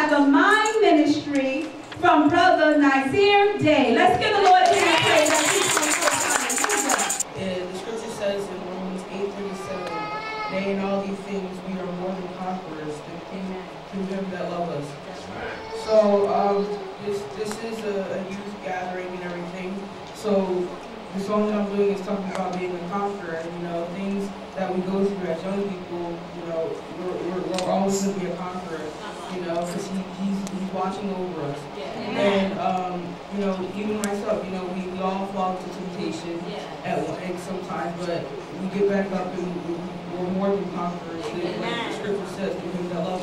by the Mind Ministry from Brother Nazir Day. Let's give the Lord a hand of praise as he comes forth. And the scripture says in Romans 8:37, nay, in all these things we are more than conquerors through him that love us. So this is a youth gathering and everything. So the song that I'm doing is talking about being a conqueror. You know, things that we go through as young people. You know, we're always going to be a conqueror. You know, because he's watching over us. And you know, even myself, you know, we all fall into temptation at sometimes, but we get back up and we're more than conquerors. Like the scripture says, through him that loves